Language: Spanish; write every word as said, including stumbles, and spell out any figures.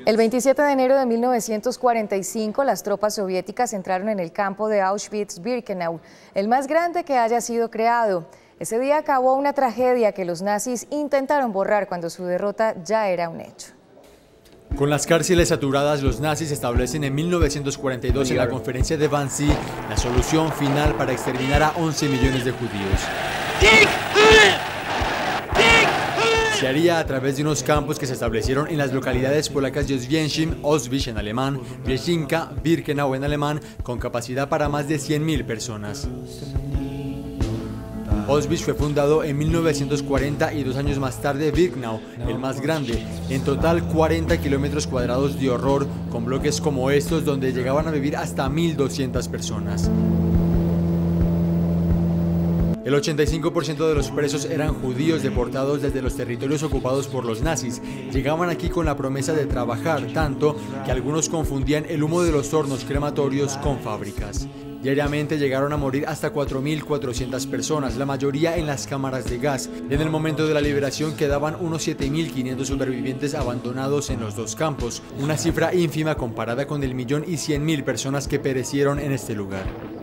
El veintisiete de enero de mil novecientos cuarenta y cinco, las tropas soviéticas entraron en el campo de Auschwitz-Birkenau, el más grande que haya sido creado. Ese día acabó una tragedia que los nazis intentaron borrar cuando su derrota ya era un hecho. Con las cárceles saturadas, los nazis establecen en mil novecientos cuarenta y dos en la conferencia de Wannsee la solución final para exterminar a once millones de judíos. Se haría a través de unos campos que se establecieron en las localidades polacas de Oswiecim, Auschwitz en alemán, Brzezinka, Birkenau en alemán, con capacidad para más de cien mil personas. Auschwitz fue fundado en mil novecientos cuarenta y dos años más tarde Birkenau, el más grande, en total cuarenta kilómetros cuadrados de horror, con bloques como estos donde llegaban a vivir hasta mil doscientas personas. El ochenta y cinco por ciento de los presos eran judíos deportados desde los territorios ocupados por los nazis. Llegaban aquí con la promesa de trabajar, tanto que algunos confundían el humo de los hornos crematorios con fábricas. Diariamente llegaron a morir hasta cuatro mil cuatrocientas personas, la mayoría en las cámaras de gas. En el momento de la liberación quedaban unos siete mil quinientos supervivientes abandonados en los dos campos, una cifra ínfima comparada con el millón y cien mil personas que perecieron en este lugar.